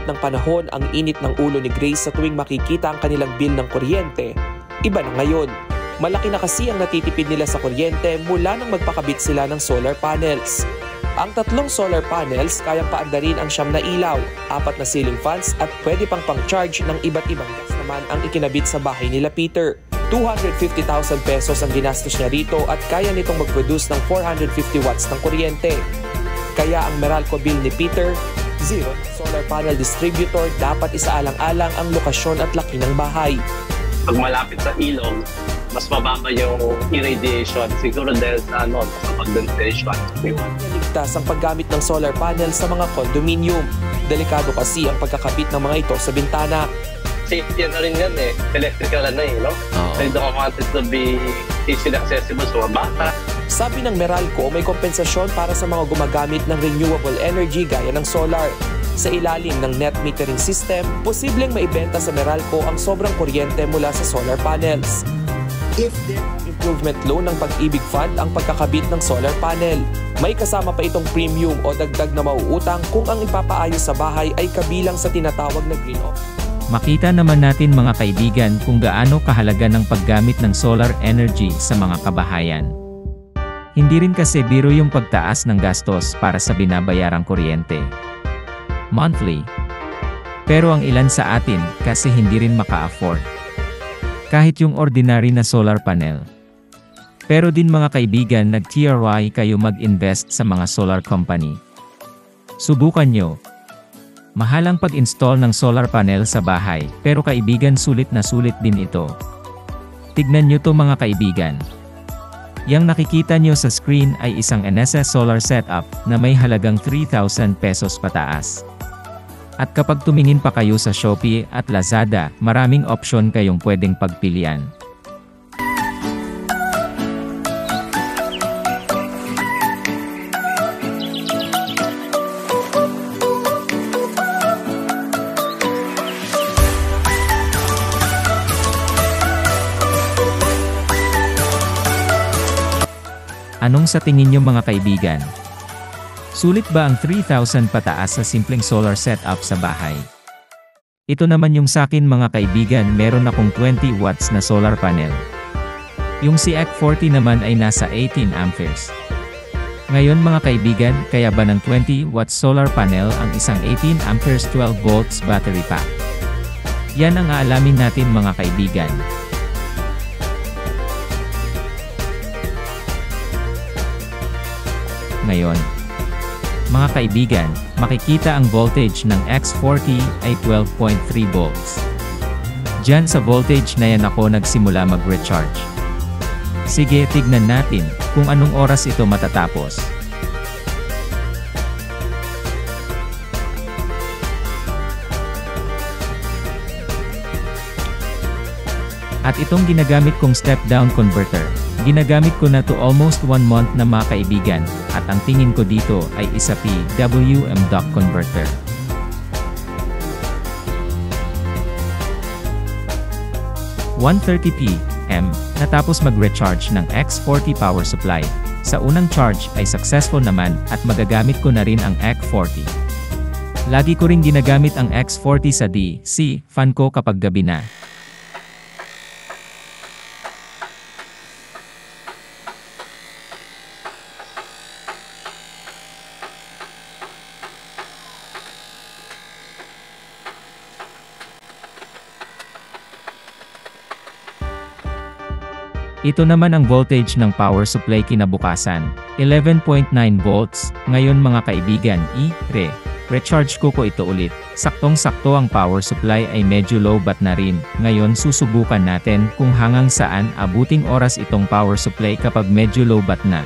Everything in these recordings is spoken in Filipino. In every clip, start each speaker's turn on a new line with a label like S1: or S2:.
S1: init ng panahon ang init ng ulo ni Grace sa tuwing makikita ang kanilang bill ng kuryente, iba na ngayon. Malaki na kasi ang natitipid nila sa kuryente mula nang magpakabit sila ng solar panels. Ang 3 solar panels kayang paandarin ang 9 na ilaw, 4 na ceiling fans at pwede pang pang-charge ng iba't ibang gas naman ang ikinabit sa bahay nila Peter. 250,000 pesos ang ginastos niya rito at kaya nitong mag-produce ng 450 watts ng kuryente. Kaya ang Meralco bill ni Peter, 0 solar panel distributor, dapat isaalang-alang ang lokasyon at laki ng bahay.
S2: Pag malapit sa ilog, mas mababa yung irradiation, siguro dahil sa condensation.
S1: Ligtas ang paggamit ng solar panel sa mga condominium. Delikado kasi ang pagkakabit ng mga ito sa bintana.
S2: Safety na rin yan electrical no? So you don't want it to be easily accessible sa mga bata.
S1: Sabi ng Meralco, may kompensasyon para sa mga gumagamit ng renewable energy gaya ng solar. Sa ilalim ng net metering system, posibleng maibenta sa Meralco ang sobrang kuryente mula sa solar panels. If there improvement loan ng Pag-ibig Fund ang pagkakabit ng solar panel, may kasama pa itong premium o dagdag na mauutang kung ang ipapaayos sa bahay ay kabilang sa tinatawag na green option.
S3: Makita naman natin mga kaibigan kung gaano kahalaga ng paggamit ng solar energy sa mga kabahayan. Hindi rin kasi biro yung pagtaas ng gastos para sa binabayarang kuryente monthly. Pero ang ilan sa atin kasi hindi rin maka-afford kahit yung ordinary na solar panel. Pero din mga kaibigan, nag-TRY kayo mag-invest sa mga solar company. Subukan nyo. Mahal ang pag-install ng solar panel sa bahay, pero kaibigan, sulit na sulit din ito. Tignan nyo to mga kaibigan. Yang nakikita nyo sa screen ay isang Enesa solar setup na may halagang 3,000 pesos pataas. At kapag tumingin pa kayo sa Shopee at Lazada, maraming option kayong pwedeng pagpilian. Anong sa tingin nyo mga kaibigan? Sulit ba ang 3,000 pataas sa simpleng solar setup sa bahay? Ito naman yung sakin mga kaibigan, meron akong 20 watts na solar panel. Yung si EC40 naman ay nasa 18 amperes. Ngayon mga kaibigan, kaya ba ng 20 watts solar panel ang isang 18 amperes 12 volts battery pack? Yan ang aalamin natin mga kaibigan. Ngayon, mga kaibigan, makikita ang voltage ng X40 ay 12.3 volts. Diyan sa voltage na yan ako nagsimula mag-recharge. Sige, tignan natin kung anong oras ito matatapos. At itong ginagamit kong step-down converter, ginagamit ko na to almost 1 month na mga kaibigan, at ang tingin ko dito ay isa PWM dock converter. $130 p.m. natapos mag-recharge ng X40 power supply. Sa unang charge ay successful naman at magagamit ko na rin ang X40. Lagi ko rin ginagamit ang X40 sa DC fan ko kapag gabi na. Ito naman ang voltage ng power supply kinabukasan, 11.9 volts. Ngayon mga kaibigan, recharge ko ito ulit. Saktong-sakto ang power supply ay medyo low bat na rin. Ngayon susubukan natin kung hanggang saan abuting oras itong power supply kapag medyo low bat na.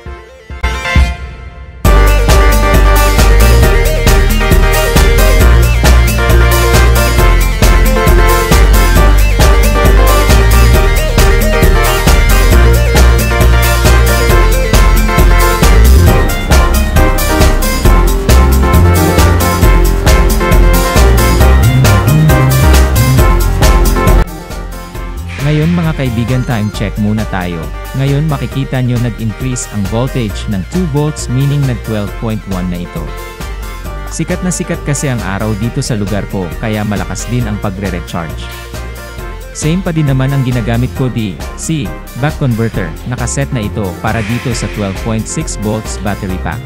S3: Ngayon mga kaibigan, time check muna tayo. Ngayon makikita nyo nag-increase ang voltage ng 2 volts, meaning nag 12.1 na ito. Sikat na sikat kasi ang araw dito sa lugar ko, kaya malakas din ang pagre-recharge. Same pa din naman ang ginagamit ko DC back converter, nakaset na ito para dito sa 12.6 volts battery pack.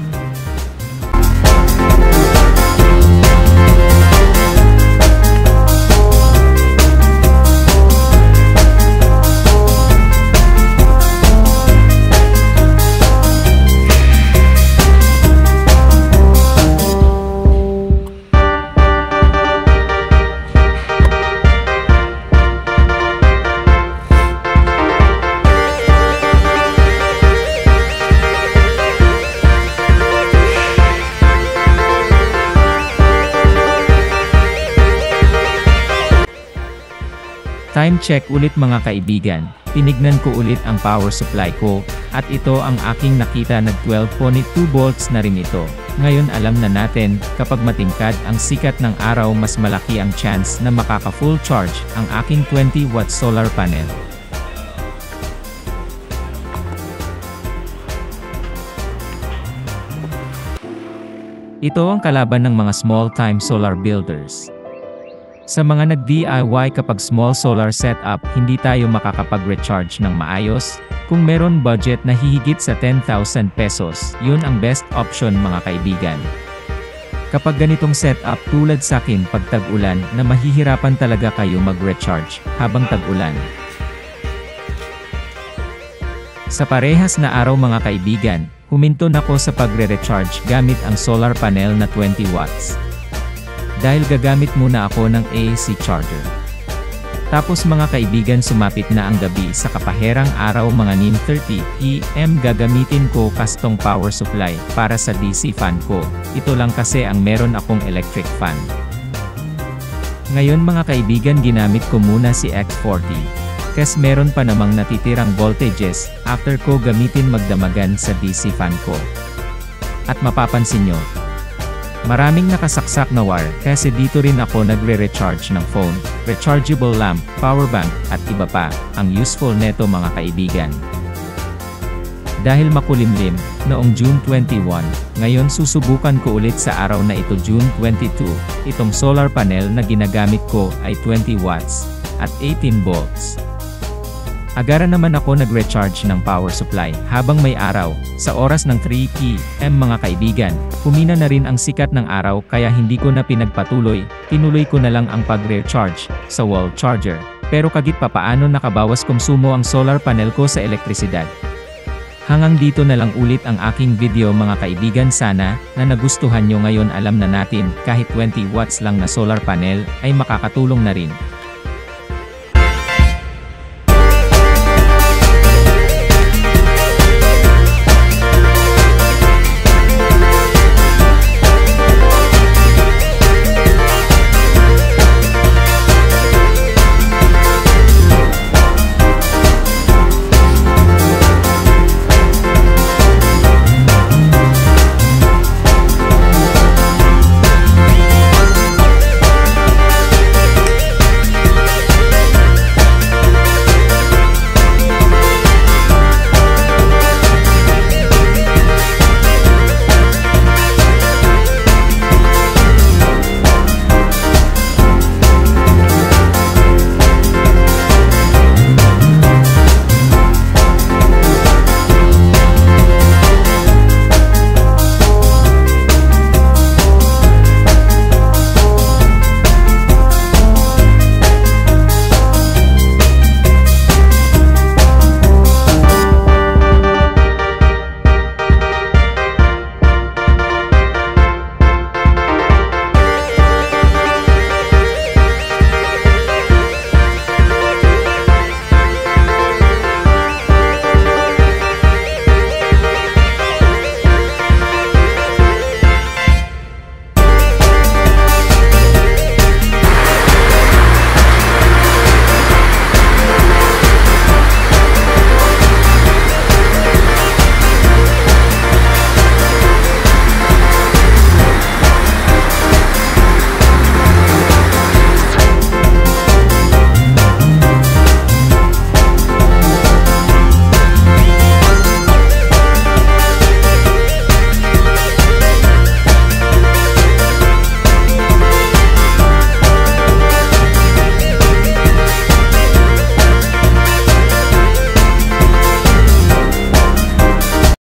S3: Time check ulit mga kaibigan, tinignan ko ulit ang power supply ko, at ito ang aking nakita na 12.2 volts na rin ito. Ngayon alam na natin, kapag matingkad ang sikat ng araw mas malaki ang chance na makaka-full charge ang aking 20 watt solar panel. Ito ang kalaban ng mga small-time solar builders. Sa mga nag-DIY kapag small solar setup, hindi tayo makakapag-recharge ng maayos. Kung meron budget na hihigit sa 10,000 pesos, yun ang best option mga kaibigan. Kapag ganitong setup tulad sa akin pag tag-ulan na mahihirapan talaga kayo mag-recharge habang tag-ulan. Sa parehas na araw mga kaibigan, huminto na ako sa pagre-recharge gamit ang solar panel na 20 watts. Dahil gagamit muna ako ng AC charger. Tapos mga kaibigan sumapit na ang gabi sa kapaherang araw mga 9:30 PM gagamitin ko custom power supply para sa DC fan ko. Ito lang kasi ang meron akong electric fan. Ngayon mga kaibigan ginamit ko muna si X40. Kasi meron pa namang natitirang voltages after ko gamitin magdamagan sa DC fan ko. At mapapansin nyo, maraming nakasaksak na wire kasi dito rin ako nagre-recharge ng phone, rechargeable lamp, power bank, at iba pa, ang useful neto mga kaibigan. Dahil makulimlim, noong June 21, ngayon susubukan ko ulit sa araw na ito June 22, itong solar panel na ginagamit ko ay 20 watts, at 18 volts. Agaran naman ako nag-recharge ng power supply habang may araw, sa oras ng 3 PM mga kaibigan, humina na rin ang sikat ng araw kaya hindi ko na pinagpatuloy, tinuloy ko na lang ang pag-recharge sa wall charger. Pero kahit papaano nakabawas konsumo ang solar panel ko sa elektrisidad. Hanggang dito na lang ulit ang aking video mga kaibigan, sana na nagustuhan nyo. Ngayon alam na natin kahit 20 watts lang na solar panel ay makakatulong na rin